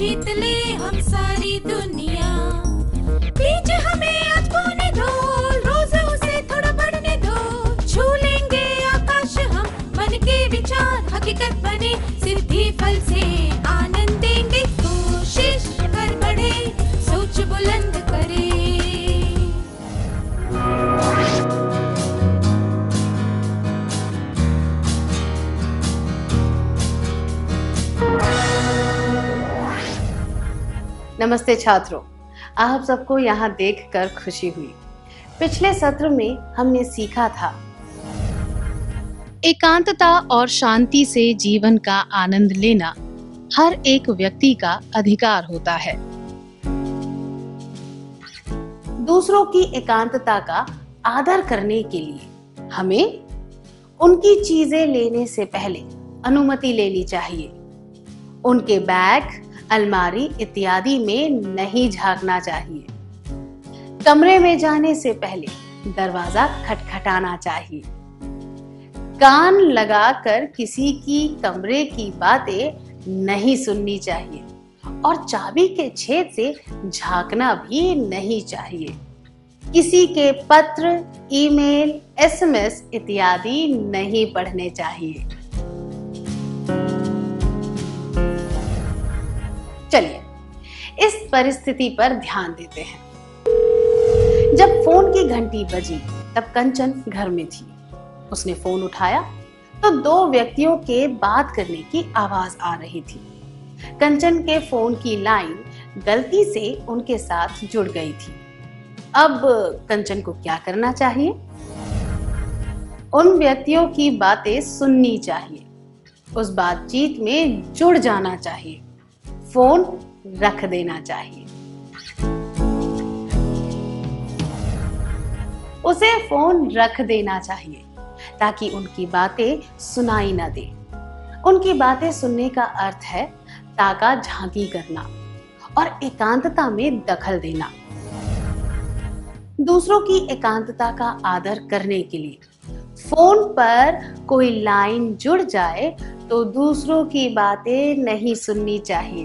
जीत ले हम सारी दुनिया। बीच हमें आज बोने दो, रोज उसे थोड़ा बढ़ने दो। छू लेंगे आकाश हम, मन के विचार हकीकत बने। सिद्धि फल से आनंद देंगे, कोशिश कर बढ़े, सोच बुलंद करे। नमस्ते छात्रों, आप सबको यहाँ देखकर खुशी हुई। पिछले सत्र में हमने सीखा था एकांतता और शांति से जीवन का आनंद लेना हर एक व्यक्ति का अधिकार होता है। दूसरों की एकांतता का आदर करने के लिए हमें उनकी चीजें लेने से पहले अनुमति लेनी चाहिए। उनके बैग, अलमारी इत्यादि में नहीं झांकना चाहिए। कमरे में जाने से पहले दरवाजा खटखटाना चाहिए। कान लगाकर किसी की कमरे की बातें नहीं सुननी चाहिए और चाबी के छेद से झांकना भी नहीं चाहिए। किसी के पत्र, ईमेल, एसएमएस इत्यादि नहीं पढ़ने चाहिए। चलिए इस परिस्थिति पर ध्यान देते हैं। जब फोन की घंटी बजी तब कंचन घर में थी। उसने फोन उठाया तो दो व्यक्तियों के बात करने की आवाज आ रही थी। कंचन के फोन की लाइन गलती से उनके साथ जुड़ गई थी। अब कंचन को क्या करना चाहिए? उन व्यक्तियों की बातें सुननी चाहिए, उस बातचीत में जुड़ जाना चाहिए, फोन रख देना चाहिए। उसे फोन रख देना चाहिए ताकि उनकी बातें सुनाई न दे। उनकी बातें सुनने का अर्थ है ताका झांकी करना और एकांतता में दखल देना। दूसरों की एकांतता का आदर करने के लिए फोन पर कोई लाइन जुड़ जाए तो दूसरों की बातें नहीं सुननी चाहिए।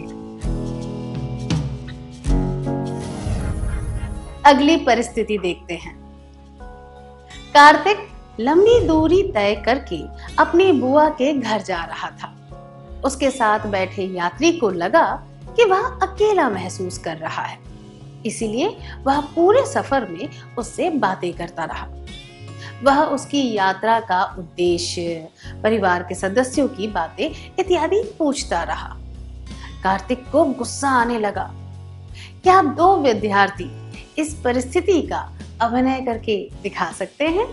अगली परिस्थिति देखते हैं। कार्तिक लंबी दूरी तय करके अपनी बुआ के घर जा रहा था। उसके साथ बैठे यात्री को लगा कि वह अकेला महसूस कर रहा है, इसीलिए वह पूरे सफर में उससे बातें करता रहा। वह उसकी यात्रा का उद्देश्य, परिवार के सदस्यों की बातें इत्यादि पूछता रहा। कार्तिक को गुस्सा आने लगा। क्या दो विद्यार्थी इस परिस्थिति का अभिनय करके दिखा सकते हैं?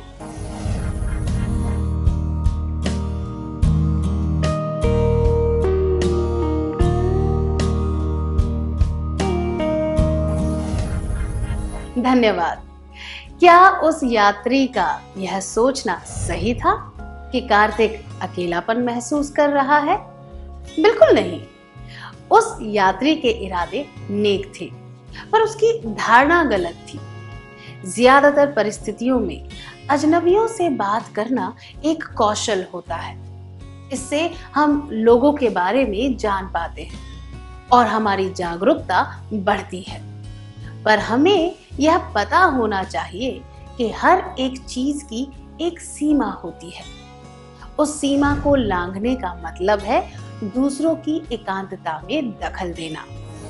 धन्यवाद। क्या उस यात्री का यह सोचना सही था कि कार्तिक अकेलापन महसूस कर रहा है? बिल्कुल नहीं। उस यात्री के इरादे नेक थे, पर उसकी धारणा गलत थी। ज्यादातर परिस्थितियों में अजनबियों से बात करना एक कौशल होता है। इससे हम लोगों के बारे में जान पाते हैं और हमारी जागरूकता बढ़ती है। पर हमें यह पता होना चाहिए कि हर एक चीज की एक सीमा होती है। उस सीमा को लांघने का मतलब है दूसरों की एकांतता में दखल देना।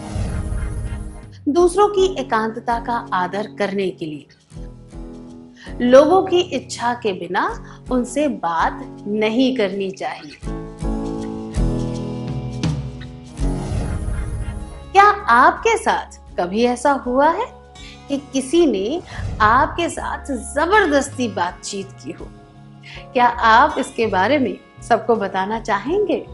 दूसरों की एकांतता का आदर करने के लिए लोगों की इच्छा के बिना उनसे बात नहीं करनी चाहिए। क्या आपके साथ कभी ऐसा हुआ है कि किसी ने आपके साथ जबरदस्ती बातचीत की हो? क्या आप इसके बारे में सबको बताना चाहेंगे?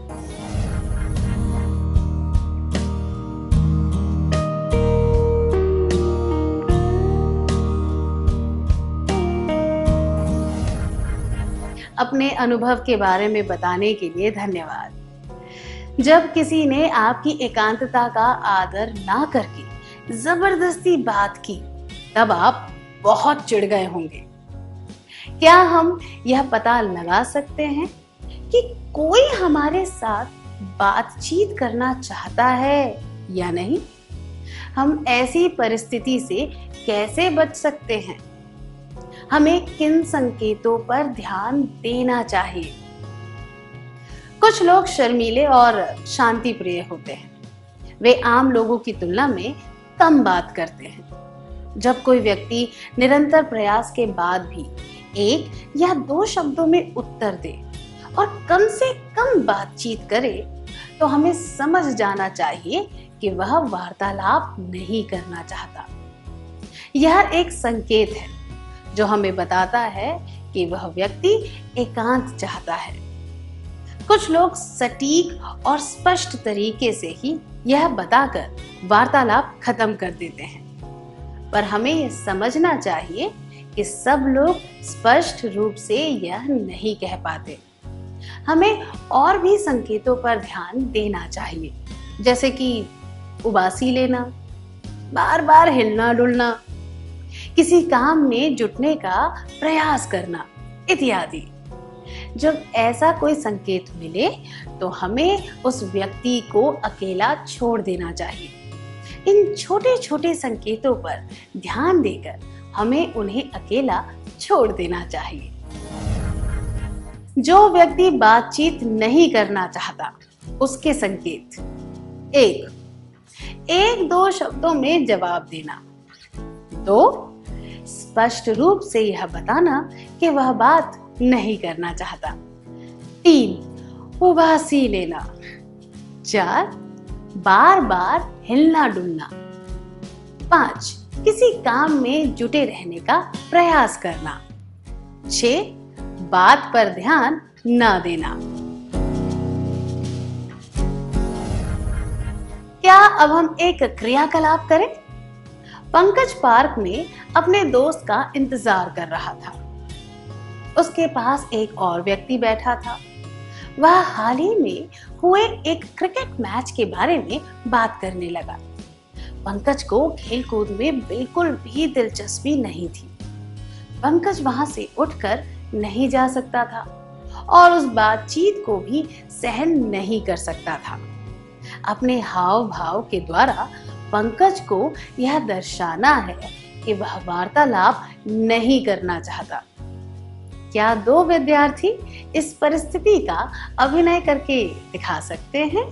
अपने अनुभव के बारे में बताने के लिए धन्यवाद। जब किसी ने आपकी एकांतता का आदर ना करके जबरदस्ती बात की, तब आप बहुत चिढ़ गए होंगे। क्या हम यह पता लगा सकते हैं कि कोई हमारे साथ बातचीत करना चाहता है या नहीं? हम ऐसी परिस्थिति से कैसे बच सकते हैं? हमें किन संकेतों पर ध्यान देना चाहिए? कुछ लोग शर्मीले और शांति प्रिय होते हैं। वे आम लोगों की तुलना में कम बात करते हैं। जब कोई व्यक्ति निरंतर प्रयास के बाद भी 1 या 2 शब्दों में उत्तर दे और कम से कम बातचीत करे, तो हमें समझ जाना चाहिए कि वह वार्तालाप नहीं करना चाहता। यह एक संकेत है जो हमें बताता है कि वह व्यक्ति एकांत चाहता है। कुछ लोग सटीक और स्पष्ट तरीके से ही यह बताकर वार्तालाप खत्म कर देते हैं, पर हमें यह समझना चाहिए कि सब लोग स्पष्ट रूप से यह नहीं कह पाते। हमें और भी संकेतों पर ध्यान देना चाहिए, जैसे कि उबासी लेना, बार बार हिलना डुलना, किसी काम में जुटने का प्रयास करना इत्यादि। जब ऐसा कोई संकेत मिले तो हमें उस व्यक्ति को अकेला छोड़ देना चाहिए। इन छोटे छोटे संकेतों पर ध्यान देकर हमें उन्हें अकेला छोड़ देना चाहिए। जो व्यक्ति बातचीत नहीं करना चाहता, उसके संकेत: 1-2 शब्दों में जवाब देना। 2 स्पष्ट रूप से यह बताना कि वह बात नहीं करना चाहता। 3 उबासी लेना। 4 बार बार हिलना डुलना। 5 किसी काम में जुटे रहने का प्रयास करना। 6 बात पर ध्यान न देना। क्या अब हम एक क्रियाकलाप करें? पंकज पार्क में अपने दोस्त का इंतजार कर रहा था। उसके पास एक और व्यक्ति बैठा था। वह हाल ही में हुए एक क्रिकेट मैच के बारे में बात करने लगा। पंकज को खेलकूद में बिल्कुल भी दिलचस्पी नहीं थी। पंकज वहां से उठकर नहीं जा सकता था और उस बातचीत को भी सहन नहीं कर सकता था। अपने हाव भाव के द्वारा पंकज को यह दर्शाना है कि वह वार्तालाप नहीं करना चाहता। क्या 2 विद्यार्थी इस परिस्थिति का अभिनय करके दिखा सकते हैं?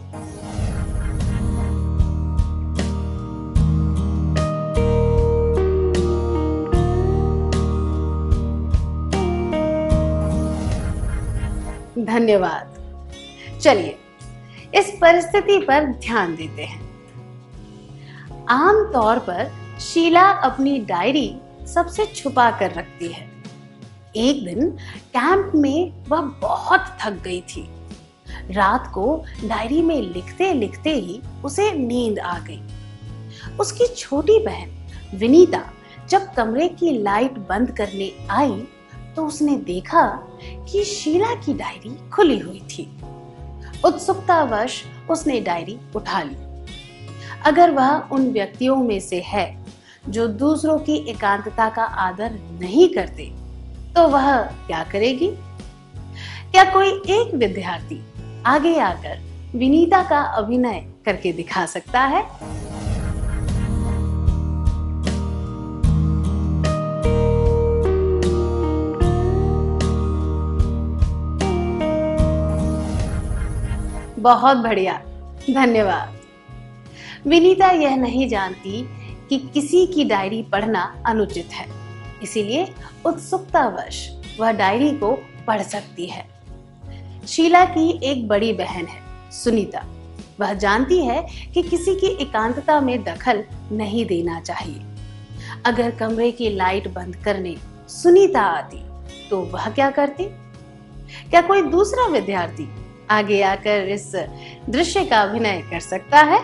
धन्यवाद। चलिए इस परिस्थिति पर ध्यान देते हैं। आम तौर पर शीला अपनी डायरी सबसे छुपा कर रखती है। एक दिन कैंप में वह बहुत थक गई थी। रात को डायरी में लिखते लिखते ही उसे नींद आ गई। उसकी छोटी बहन विनीता जब कमरे की लाइट बंद करने आई तो उसने देखा कि शीला की डायरी खुली हुई थी। उत्सुकतावश उसने डायरी उठा ली। अगर वह उन व्यक्तियों में से है जो दूसरों की एकांतता का आदर नहीं करते, तो वह क्या करेगी? क्या कोई एक विद्यार्थी आगे आकर विनीता का अभिनय करके दिखा सकता है? बहुत बढ़िया, धन्यवाद। विनीता यह नहीं जानती कि किसी की डायरी पढ़ना अनुचित है, इसीलिए उत्सुकतावश वह डायरी को पढ़ सकती है। शीला की एक बड़ी बहन है, सुनीता। वह जानती है कि किसी की एकांतता में दखल नहीं देना चाहिए। अगर कमरे की लाइट बंद करने सुनीता आती तो वह क्या करती? क्या कोई दूसरा विद्यार्थी आगे आकर इस दृश्य का अभिनय कर सकता है?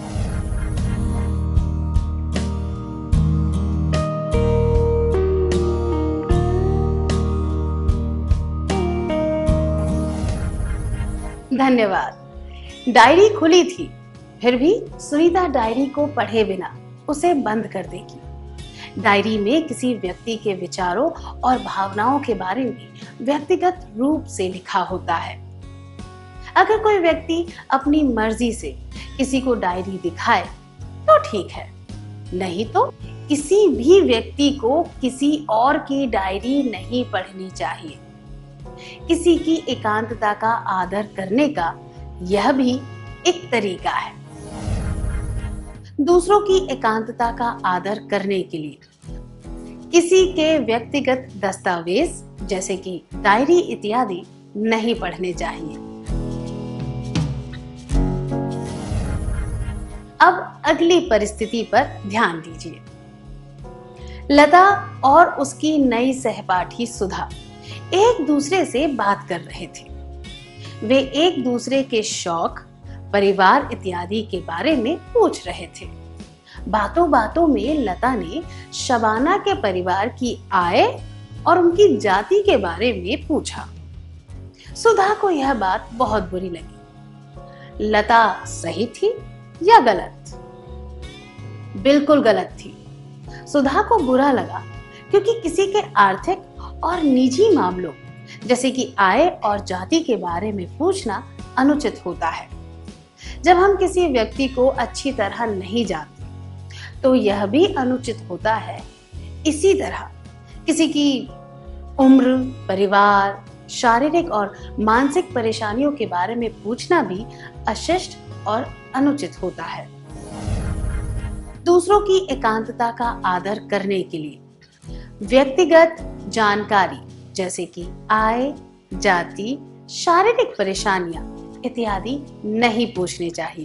धन्यवाद। डायरी खुली थी, फिर भी सुनीता डायरी को पढ़े बिना उसे बंद कर देगी। डायरी में किसी व्यक्ति के विचारों और भावनाओं के बारे में व्यक्तिगत रूप से लिखा होता है। अगर कोई व्यक्ति अपनी मर्जी से किसी को डायरी दिखाए तो ठीक है, नहीं तो किसी भी व्यक्ति को किसी और की डायरी नहीं पढ़नी चाहिए। किसी की एकांतता का आदर करने का यह भी एक तरीका है। दूसरों की एकांतता का आदर करने के लिए किसी के व्यक्तिगत दस्तावेज जैसे कि डायरी इत्यादि नहीं पढ़ने चाहिए। अब अगली परिस्थिति पर ध्यान दीजिए। लता और उसकी नई सहपाठी सुधा एक दूसरे से बात कर रहे थे। वे एक दूसरे के शौक, परिवार इत्यादि के बारे में पूछ रहे थे। बातों बातों में लता ने शबाना के परिवार की आय और उनकी जाति के बारे में पूछा। सुधा को यह बात बहुत बुरी लगी। लता सही थी या गलत? बिल्कुल गलत थी। सुधा को बुरा लगा क्योंकि किसी के आर्थिक और निजी मामलों जैसे कि आय और जाति के बारे में पूछना अनुचित होता है। जब हम किसी व्यक्ति को अच्छी तरह नहीं जानते तो यह भी अनुचित होता है। इसी तरह किसी की उम्र, परिवार, शारीरिक और मानसिक परेशानियों के बारे में पूछना भी अशिष्ट और अनुचित होता है। दूसरों की एकांतता का आदर करने के लिए व्यक्तिगत जानकारी जैसे कि आय, जाति, शारीरिक परेशानियां इत्यादि नहीं पूछने चाहिए।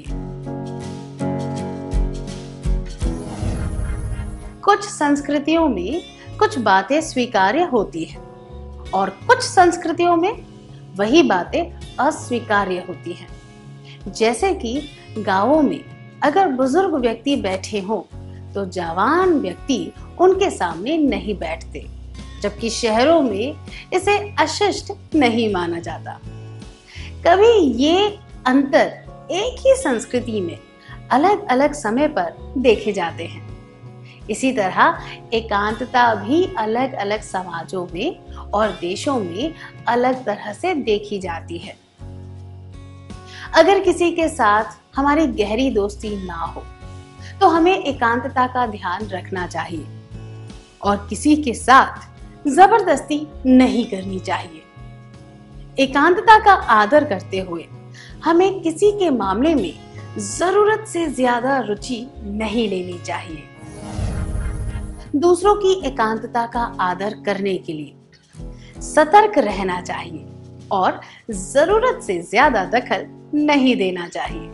कुछ संस्कृतियों में कुछ बातें स्वीकार्य होती हैं और कुछ संस्कृतियों में वही बातें अस्वीकार्य होती हैं। जैसे कि गांवों में अगर बुजुर्ग व्यक्ति बैठे हों तो जवान व्यक्ति उनके सामने नहीं बैठते, जबकि शहरों में इसे अशिष्ट नहीं माना जाता। कभी ये अंतर एक ही संस्कृति में अलग अलग समय पर देखे जाते हैं। इसी तरह एकांतता भी अलग अलग समाजों में और देशों में अलग तरह से देखी जाती है। अगर किसी के साथ हमारी गहरी दोस्ती ना हो तो हमें एकांतता का ध्यान रखना चाहिए और किसी के साथ जबरदस्ती नहीं करनी चाहिए। एकांतता का आदर करते हुए हमें किसी के मामले में जरूरत से ज्यादा रुचि नहीं लेनी चाहिए। दूसरों की एकांतता का आदर करने के लिए सतर्क रहना चाहिए और जरूरत से ज्यादा दखल नहीं देना चाहिए।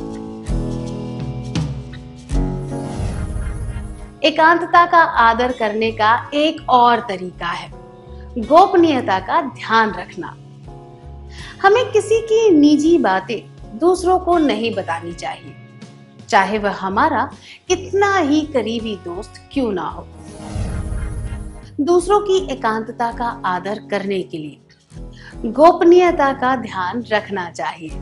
एकांतता का आदर करने का एक और तरीका है गोपनीयता का ध्यान रखना। हमें किसी की निजी बातें दूसरों को नहीं बतानी चाहिए, चाहे वह हमारा कितना ही करीबी दोस्त क्यों ना हो। दूसरों की एकांतता का आदर करने के लिए गोपनीयता का ध्यान रखना चाहिए।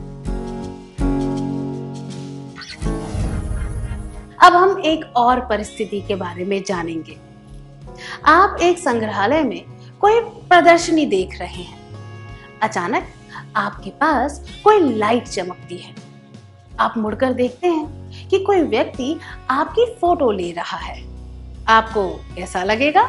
अब हम एक और परिस्थिति के बारे में जानेंगे। आप एक संग्रहालय में कोई प्रदर्शनी देख रहे हैं। अचानक आपके पास कोई लाइट चमकती है। आप मुड़कर देखते हैं कि कोई व्यक्ति आपकी फोटो ले रहा है। आपको कैसा लगेगा?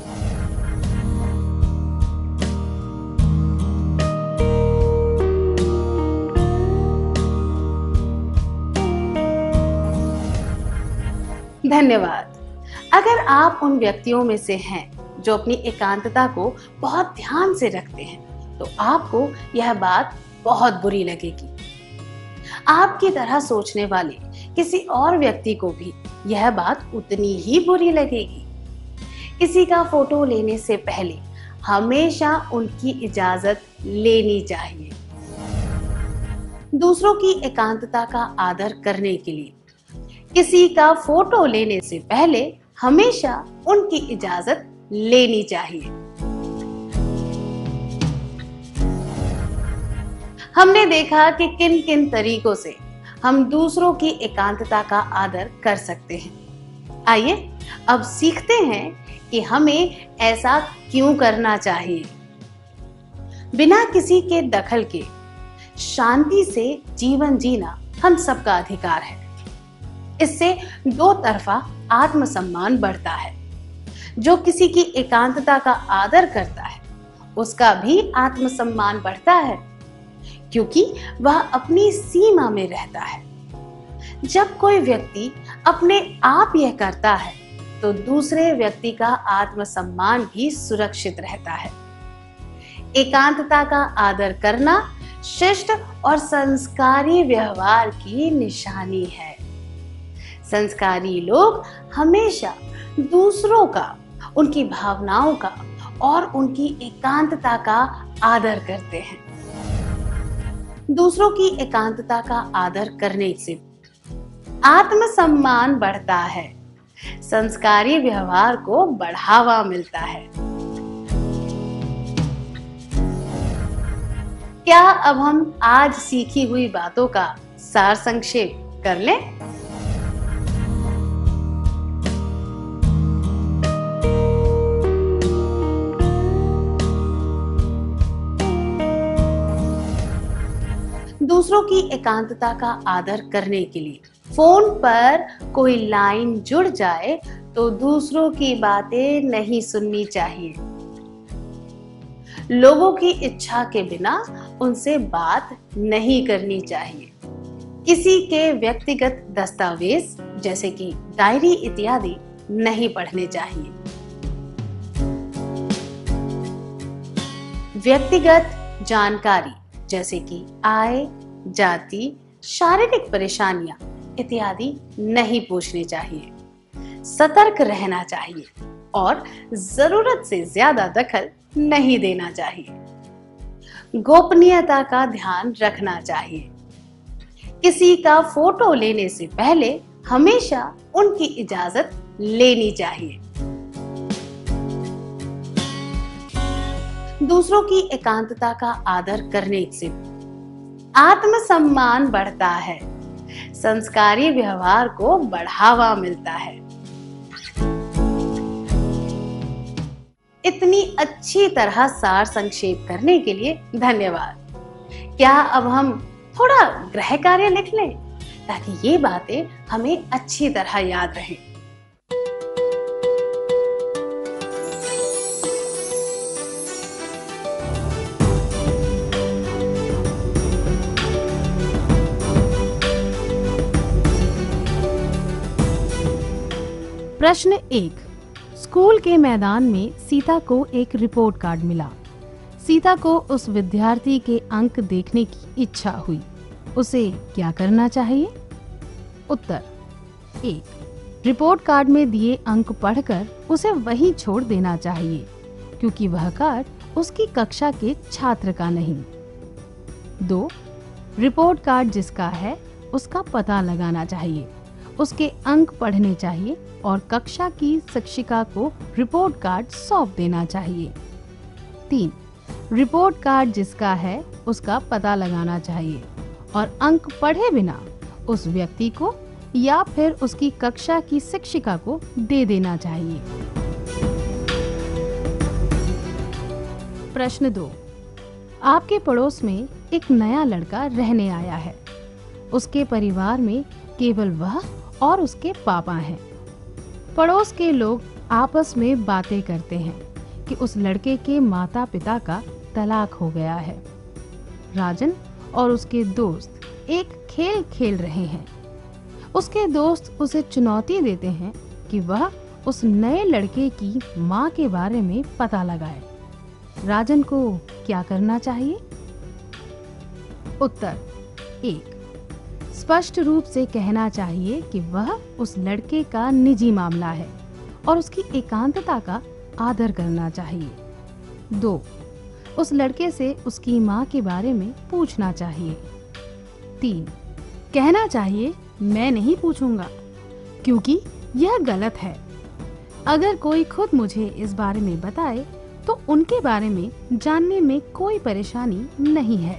धन्यवाद। अगर आप उन व्यक्तियों में से हैं जो अपनी एकांतता को बहुत ध्यान से रखते हैं तो आपको यह बात बहुत बुरी लगेगी। आपकी तरह सोचने वाले किसी और व्यक्ति को भी यह बात उतनी ही बुरी लगेगी। किसी का फोटो लेने से पहले हमेशा उनकी इजाजत लेनी चाहिए। दूसरों की एकांतता का आदर करने के लिए किसी का फोटो लेने से पहले हमेशा उनकी इजाजत लेनी चाहिए। हमने देखा कि किन किन तरीकों से हम दूसरों की एकांतता का आदर कर सकते हैं। आइए अब सीखते हैं कि हमें ऐसा क्यों करना चाहिए। बिना किसी के दखल के शांति से जीवन जीना हम सबका अधिकार है। इससे दो तरफा आत्मसम्मान बढ़ता है। जो किसी की एकांतता का आदर करता है उसका भी आत्मसम्मान बढ़ता है, क्योंकि वह अपनी सीमा में रहता है। जब कोई व्यक्ति अपने आप यह करता है तो दूसरे व्यक्ति का आत्मसम्मान भी सुरक्षित रहता है। एकांतता का आदर करना शिष्ट और संस्कारी व्यवहार की निशानी है। संस्कारी लोग हमेशा दूसरों का, उनकी भावनाओं का और उनकी एकांतता का आदर करते हैं। दूसरों की एकांतता का आदर करने से आत्मसम्मान बढ़ता है, संस्कारी व्यवहार को बढ़ावा मिलता है। क्या अब हम आज सीखी हुई बातों का सार संक्षेप कर लें? दूसरों की एकांतता का आदर करने के लिए फोन पर कोई लाइन जुड़ जाए तो दूसरों की बातें नहीं सुननी चाहिए। लोगों की इच्छा के बिना उनसे बात नहीं करनी चाहिए। किसी के व्यक्तिगत दस्तावेज जैसे कि डायरी इत्यादि नहीं पढ़ने चाहिए। व्यक्तिगत जानकारी जैसे कि आय, जाति, शारीरिक परेशानियां इत्यादि नहीं पूछनी चाहिए। सतर्क रहना चाहिए और जरूरत से ज्यादा दखल नहीं देना चाहिए। गोपनीयता का ध्यान रखना चाहिए। किसी का फोटो लेने से पहले हमेशा उनकी इजाजत लेनी चाहिए। दूसरों की एकांतता का आदर करने से आत्मसम्मान बढ़ता है, संस्कारी व्यवहार को बढ़ावा मिलता है। इतनी अच्छी तरह सार संक्षेप करने के लिए धन्यवाद। क्या अब हम थोड़ा गृह कार्य लिख लें ताकि ये बातें हमें अच्छी तरह याद रहें। प्रश्न 1। स्कूल के मैदान में सीता को एक रिपोर्ट कार्ड मिला। सीता को उस विद्यार्थी के अंक देखने की इच्छा हुई। उसे क्या करना चाहिए? उत्तर 1। रिपोर्ट कार्ड में दिए अंक पढ़कर उसे वहीं छोड़ देना चाहिए, क्योंकि वह कार्ड उसकी कक्षा के छात्र का नहीं। 2। रिपोर्ट कार्ड जिसका है उसका पता लगाना चाहिए, उसके अंक पढ़ने चाहिए और कक्षा की शिक्षिका को रिपोर्ट कार्ड सौंप देना चाहिए। 3। रिपोर्ट कार्ड जिसका है उसका पता लगाना चाहिए और अंक पढ़े बिना उस व्यक्ति को या फिर उसकी कक्षा की शिक्षिका को दे देना चाहिए। प्रश्न 2। आपके पड़ोस में एक नया लड़का रहने आया है। उसके परिवार में केवल वह और उसके पापा हैं। पड़ोस के लोग आपस में बातें करते हैं कि उस लड़के के माता पिता का तलाक हो गया है। राजन और उसके दोस्त एक खेल खेल रहे हैं। उसके दोस्त उसे चुनौती देते हैं कि वह उस नए लड़के की मां के बारे में पता लगाए। राजन को क्या करना चाहिए? उत्तर 1। स्पष्ट रूप से कहना चाहिए कि वह उस लड़के का निजी मामला है और उसकी एकांतता का आदर करना चाहिए। 2। उस लड़के से उसकी मां के बारे में पूछना चाहिए। 3। कहना चाहिए मैं नहीं पूछूंगा, क्योंकि यह गलत है। अगर कोई खुद मुझे इस बारे में बताए तो उनके बारे में जानने में कोई परेशानी नहीं है।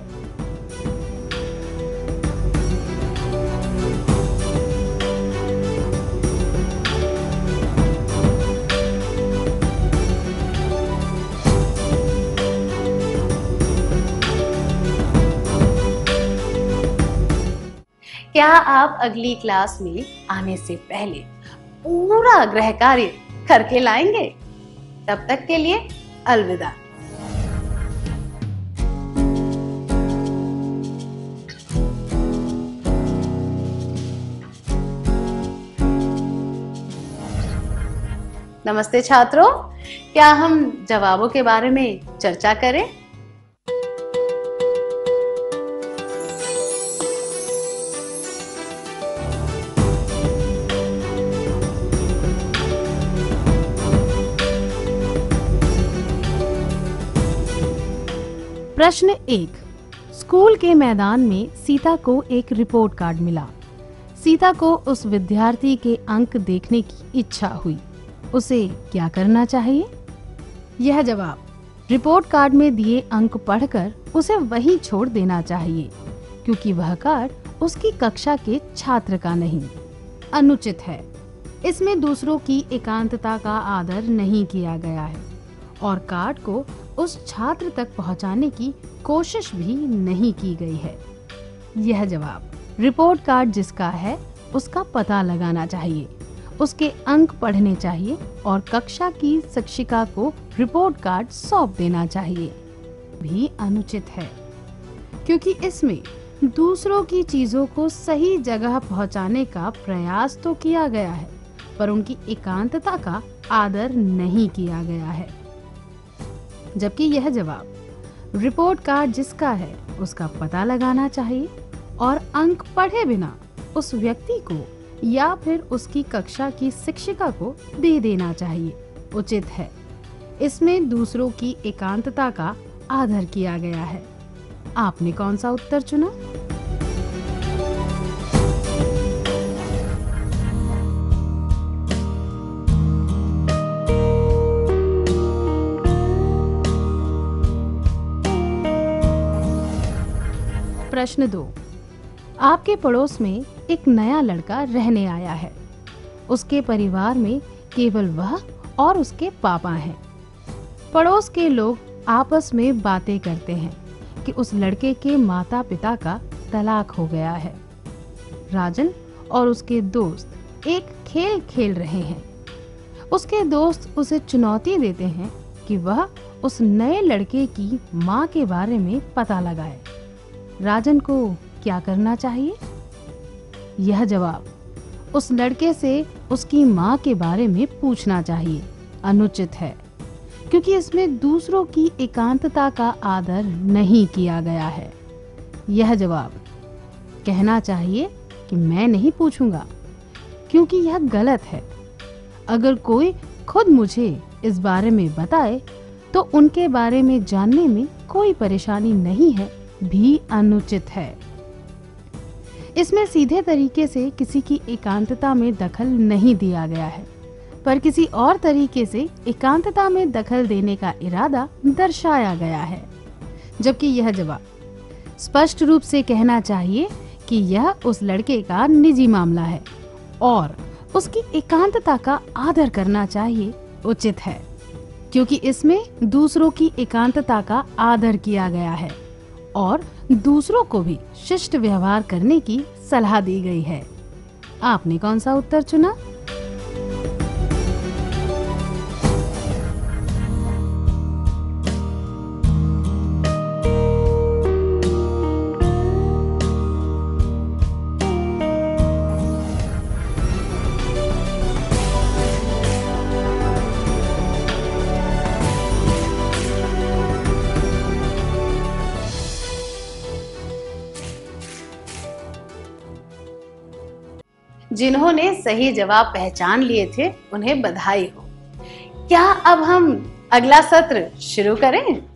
क्या आप अगली क्लास में आने से पहले पूरा गृह कार्य करके लाएंगे? तब तक के लिए अलविदा। नमस्ते छात्रों, क्या हम जवाबों के बारे में चर्चा करें? प्रश्न 1। स्कूल के मैदान में सीता को एक रिपोर्ट कार्ड मिला। सीता को उस विद्यार्थी के अंक देखने की इच्छा हुई। उसे क्या करना चाहिए? यह जवाब। रिपोर्ट कार्ड में दिए अंक पढ़कर उसे वहीं छोड़ देना चाहिए, क्योंकि वह कार्ड उसकी कक्षा के छात्र का नहीं, अनुचित है। इसमें दूसरों की एकांतता का आदर नहीं किया गया है और कार्ड को उस छात्र तक पहुंचाने की कोशिश भी नहीं की गई है। यह जवाब। रिपोर्ट कार्ड जिसका है उसका पता लगाना चाहिए, उसके अंक पढ़ने चाहिए और कक्षा की शिक्षिका को रिपोर्ट कार्ड सौंप देना चाहिए, भी अनुचित है, क्योंकि इसमें दूसरों की चीजों को सही जगह पहुंचाने का प्रयास तो किया गया है, पर उनकी एकांतता का आदर नहीं किया गया है। जबकि यह जवाब। रिपोर्ट कार्ड जिसका है उसका पता लगाना चाहिए और अंक पढ़े बिना उस व्यक्ति को या फिर उसकी कक्षा की शिक्षिका को दे देना चाहिए, उचित है। इसमें दूसरों की एकांतता का आदर किया गया है। आपने कौन सा उत्तर चुना? प्रश्न 2। आपके पड़ोस में एक नया लड़का रहने आया है। उसके परिवार में केवल वह और उसके पापा हैं। पड़ोस के लोग आपस में बातें करते हैं कि उस लड़के के माता पिता का तलाक हो गया है। राजन और उसके दोस्त एक खेल खेल रहे हैं। उसके दोस्त उसे चुनौती देते हैं कि वह उस नए लड़के की माँ के बारे में पता लगाए। राजन को क्या करना चाहिए? यह जवाब। उस लड़के से उसकी माँ के बारे में पूछना चाहिए, अनुचित है, क्योंकि इसमें दूसरों की एकांतता का आदर नहीं किया गया है। यह जवाब। कहना चाहिए कि मैं नहीं पूछूंगा, क्योंकि यह गलत है। अगर कोई खुद मुझे इस बारे में बताए तो उनके बारे में जानने में कोई परेशानी नहीं है, भी अनुचित है। इसमें सीधे तरीके से किसी की एकांतता में दखल नहीं दिया गया है, पर किसी और तरीके से एकांतता में दखल देने का इरादा दर्शाया गया है। जबकि यह जवाब। स्पष्ट रूप से कहना चाहिए कि यह उस लड़के का निजी मामला है और उसकी एकांतता का आदर करना चाहिए, उचित है, क्योंकि इसमें दूसरों की एकांतता का आदर किया गया है और दूसरों को भी शिष्ट व्यवहार करने की सलाह दी गई है। आपने कौन सा उत्तर चुना? जिन्होंने सही जवाब पहचान लिए थे उन्हें बधाई हो। क्या अब हम अगला सत्र शुरू करें?